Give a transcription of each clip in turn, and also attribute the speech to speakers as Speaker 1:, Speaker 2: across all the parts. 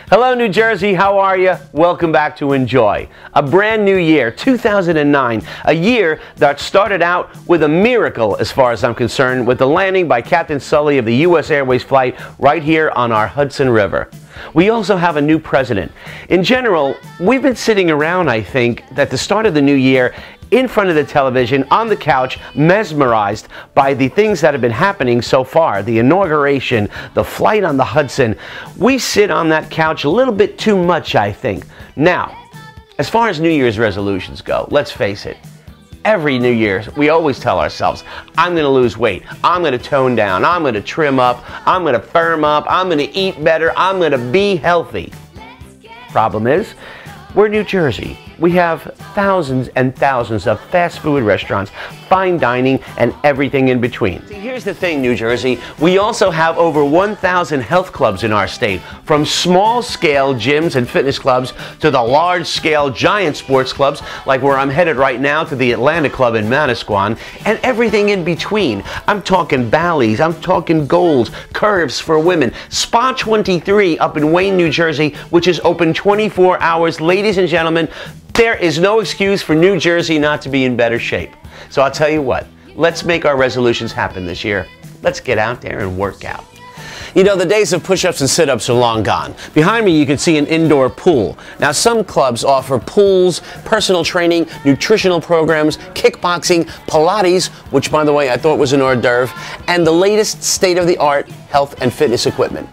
Speaker 1: Hello, New Jersey. How are you? Welcome back to Enjoy. A brand new year, 2009, a year that started out with a miracle as far as I'm concerned, with the landing by Captain Sully of the U.S. Airways flight right here on our Hudson River. We also have a new president. In general, we've been sitting around, I think, at the start of the new year, in front of the television, on the couch, mesmerized by the things that have been happening so far. The inauguration, the flight on the Hudson. We sit on that couch a little bit too much, I think. Now, as far as New Year's resolutions go, let's face it. Every New Year's, we always tell ourselves, I'm going to lose weight, I'm going to tone down, I'm going to trim up, I'm going to firm up, I'm going to eat better, I'm going to be healthy. Problem is, we're New Jersey. We have thousands and thousands of fast food restaurants, fine dining, and everything in between. See, here's the thing, New Jersey. We also have over 1,000 health clubs in our state, from small-scale gyms and fitness clubs to the large-scale giant sports clubs, like where I'm headed right now to the Atlanta Club in Manasquan, and everything in between. I'm talking Bally's, I'm talking Golds, Curves for women, Spa 23 up in Wayne, New Jersey, which is open 24 hours. Ladies and gentlemen, there is no excuse for New Jersey not to be in better shape. So I'll tell you what, let's make our resolutions happen this year. Let's get out there and work out. You know, the days of push-ups and sit-ups are long gone. Behind me you can see an indoor pool. Now some clubs offer pools, personal training, nutritional programs, kickboxing, Pilates, which by the way I thought was an hors d'oeuvre, and the latest state-of-the-art health and fitness equipment.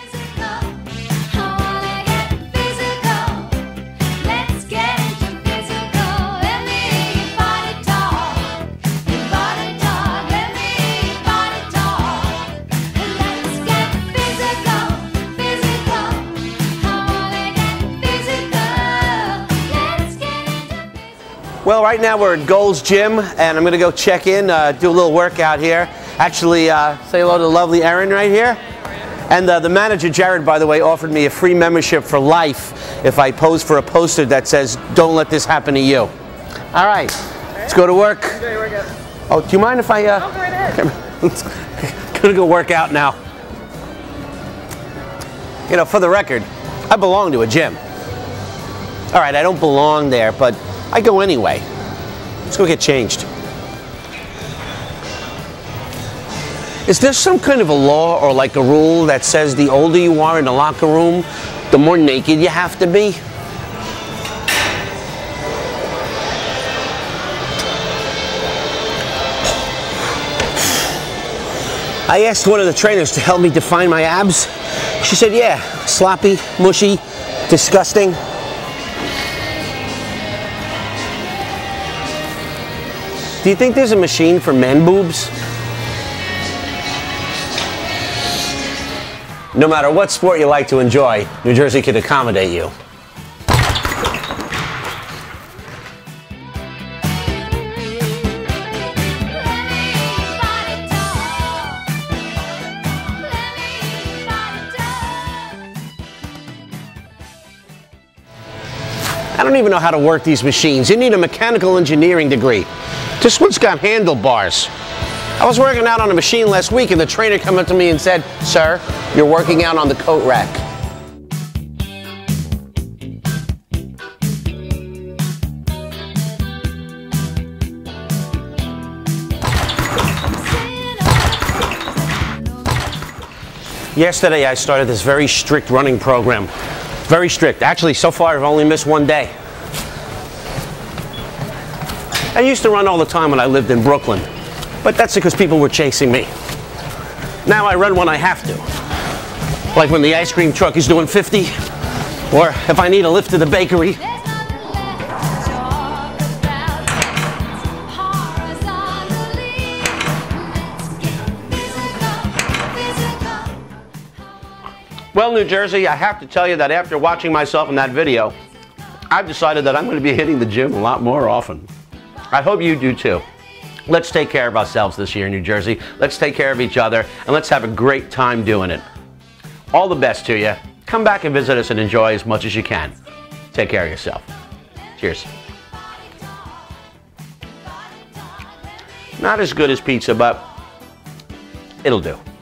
Speaker 1: Well, right now we're at Gold's Gym, and I'm going to go check in, do a little workout here. Actually, say hello to the lovely Erin right here. And the manager, Jared, by the way, offered me a free membership for life if I pose for a poster that says, "Don't let this happen to you." All right, let's go to work. Oh, do you mind if I...
Speaker 2: No, go right ahead.
Speaker 1: Gonna go work out now. You know, for the record, I belong to a gym. All right, I don't belong there, but I go anyway. Let's go get changed. Is there some kind of a law or like a rule that says the older you are in the locker room, the more naked you have to be? I asked one of the trainers to help me define my abs. She said, yeah, sloppy, mushy, disgusting. Do you think there's a machine for men boobs? No matter what sport you like to enjoy, New Jersey can accommodate you. I don't even know how to work these machines. You need a mechanical engineering degree. This one's got handlebars. I was working out on a machine last week and the trainer came up to me and said, "Sir, you're working out on the coat rack." Yesterday I started this very strict running program. Very strict. Actually, so far I've only missed one day. I used to run all the time when I lived in Brooklyn, but that's because people were chasing me. Now I run when I have to. Like when the ice cream truck is doing 50, or if I need a lift to the bakery. Well, New Jersey, I have to tell you that after watching myself in that video, I've decided that I'm going to be hitting the gym a lot more often. I hope you do too. Let's take care of ourselves this year, New Jersey. Let's take care of each other, and let's have a great time doing it. All the best to you. Come back and visit us and enjoy as much as you can. Take care of yourself. Cheers. Not as good as pizza, but it'll do.